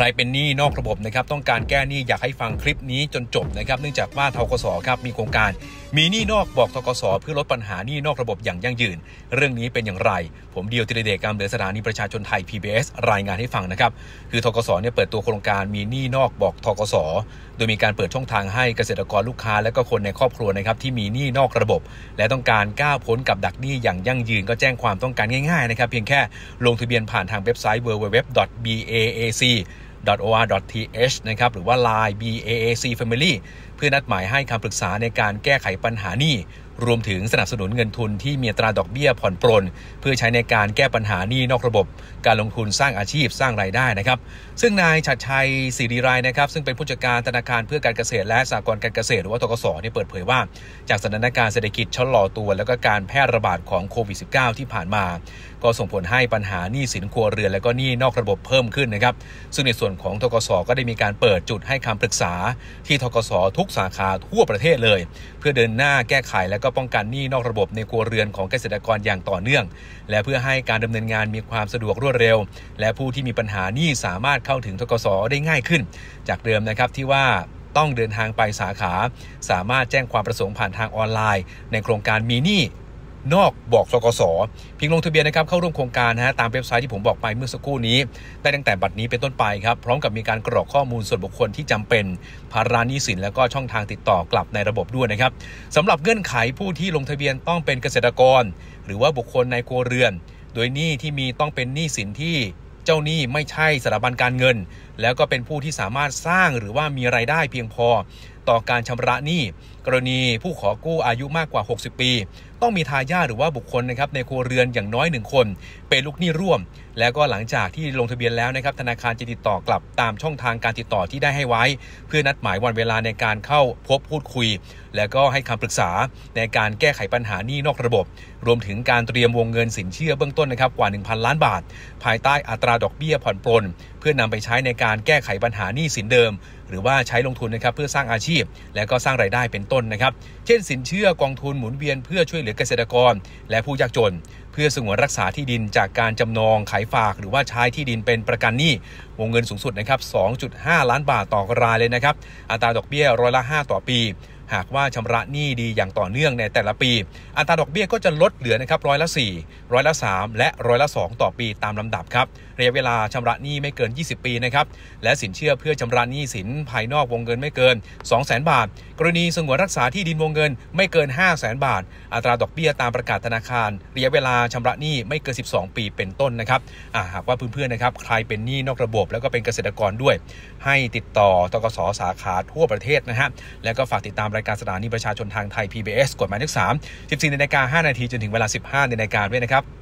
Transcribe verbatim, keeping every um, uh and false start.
ใครเป็นหนี้นอกระบบนะครับต้องการแก้หนี้อยากให้ฟังคลิปนี้จนจบนะครับเนื่องจากว่าธกส.ครับมีโครงการมีหนี้นอกบอกธกส.เพื่อลดปัญหาหนี้นอกระบบอย่างยั่งยืนเรื่องนี้เป็นอย่างไรผมเดียวธีรเดชกำเนิดสถานีประชาชนไทย พี บี เอส รายงานให้ฟังนะครับคือธกส.เนี่ยเปิดตัวโครงการมีหนี้นอกบอกธกส.โดยมีการเปิดช่องทางให้เกษตรกรลูกค้าและก็คนในครอบครัวนะครับที่มีหนี้นอกระบบและต้องการก้าวพ้นกับดักหนี้อย่างยั่งยืนก็แจ้งความต้องการง่ายๆนะครับเพียงแค่ลงทะเบียนผ่านทางเว็บไซต์ ดับเบิลยู ดับเบิลยู ดับเบิลยู ดอท บี เอ เอ ซี ดอท โอ อาร์ ดอท ที เอช นะครับหรือว่า ไลน์ บี เอ เอ ซี Family เพื่อนัดหมายให้คำปรึกษาในการแก้ไขปัญหาหนี้รวมถึงสนับสนุนเงินทุนที่มีอัตราดอกเบี้ยผ่อนปรนเพื่อใช้ในการแก้ปัญหาหนี้นอกระบบการลงทุนสร้างอาชีพสร้างรายได้นะครับซึ่งนายฉัตรชัยศรีรายนะครับซึ่งเป็นผู้จัดการธนาคารเพื่อการเกษตรและสหกรณ์การเกษตรหรือว่าธกส.เนี่ยเปิดเผยว่าจากสถานการณ์เศรษฐกิจชะลอตัวแล้วก็การแพร่ระบาดของโควิด สิบเก้า ที่ผ่านมาก็ส่งผลให้ปัญหาหนี้สินครัวเรือนและก็หนี้นอกระบบเพิ่มขึ้นนะครับซึ่งในส่วนของธกส.ก็ได้มีการเปิดจุดให้คำปรึกษาที่ธกส.ทุกสาขาทั่วประเทศเลยเพื่อเดินหน้าแก้ไขและก็ป้องกันหนี้นอกระบบในครัวเรือนของเกษตรกรอย่างต่อเนื่องและเพื่อให้การดำเนินงานมีความสะดวกรวดเร็วและผู้ที่มีปัญหาหนี้สามารถเข้าถึงธกส.ได้ง่ายขึ้นจากเดิมนะครับที่ว่าต้องเดินทางไปสาขาสามารถแจ้งความประสงค์ผ่านทางออนไลน์ในโครงการมีหนี้นอกบอกธกส.เพียงลงทะเบียนนะครับเข้าร่วมโครงการนะฮะตามเว็บไซต์ที่ผมบอกไปเมื่อสักครู่นี้ได้ตั้งแต่บัดนี้เป็นต้นไปครับพร้อมกับมีการกรอกข้อมูลส่วนบุคคลที่จำเป็นภาระหนี้สินและก็ช่องทางติดต่อกลับในระบบด้วยนะครับสำหรับเงื่อนไขผู้ที่ลงทะเบียนต้องเป็นเกษตรกรหรือว่าบุคคลในครัวเรือนโดยหนี้ที่มีต้องเป็นหนี้สินที่เจ้าหนี้ไม่ใช่สถาบันการเงินแล้วก็เป็นผู้ที่สามารถสร้างหรือว่ามีรายได้เพียงพอต่อการชำระหนี้กรณีผู้ขอกู้อายุมากกว่าหกสิบปีต้องมีทายาทหรือว่าบุคคลนะครับในครัวเรือนอย่างน้อยหนึ่งคนเป็นลูกหนี้ร่วมแล้วก็หลังจากที่ลงทะเบียนแล้วนะครับธนาคารจะติดต่อกลับตามช่องทางการติดต่อที่ได้ให้ไว้เพื่อนัดหมายวันเวลาในการเข้าพบพูดคุยแล้วก็ให้คำปรึกษาในการแก้ไขปัญหาหนี้นอกระบบรวมถึงการเตรียมวงเงินสินเชื่อเบื้องต้นนะครับกว่า หนึ่งพัน ล้านบาทภายใต้อัตราดอกเบี้ยผ่อนปรนเพื่อนำไปใช้ในการแก้ไขปัญหาหนี้สินเดิมหรือว่าใช้ลงทุนนะครับเพื่อสร้างอาชีพและก็สร้างรายได้เป็นต้นนะครับเช่นสินเชื่อกองทุนหมุนเวียนเพื่อช่วยเหลือเกษตรกรและผู้ยากจนเพื่อสงวนรักษาที่ดินจากการจำนองขายฝากหรือว่าใช้ที่ดินเป็นประกันหนี้วงเงินสูงสุดนะครับ สองจุดห้าล้านบาทต่อรายเลยนะครับอัตราดอกเบี้ยร้อยละห้าต่อปีหากว่าชำระหนี้ดีอย่างต่อเนื่องในแต่ละปีอัตราดอกเบี้ยก็จะลดเหลือนะครับร้อยละสี่ร้อยละสามและร้อยละสองต่อปีตามลำดับครับระยะเวลาชำระหนี้ไม่เกินยี่สิบปีนะครับและสินเชื่อเพื่อชำระหนี้สินภายนอกวงเงินไม่เกิน สองแสน บาทกรณีสงวนรักษาที่ดินวงเงินไม่เกิน ห้าแสน บาทอัตราดอกเบี้ยตามประกาศธนาคารระยะเวลาชำระหนี้ไม่เกินสิบสองปีเป็นต้นนะครับหากว่าเพื่อนๆนะครับใครเป็นหนี้นอกระบบแล้วก็เป็นเกษตรกรด้วยให้ติดต่อธกส.สาขาทั่วประเทศนะฮะแล้วก็ฝากติดตามรายการสถานีประชาชนทางไทย พี บี เอส กฎหมายเลขสาม สิบสี่นาฬิกาห้านาทีจนถึงเวลาสิบห้านาฬิกาด้วยนะครับ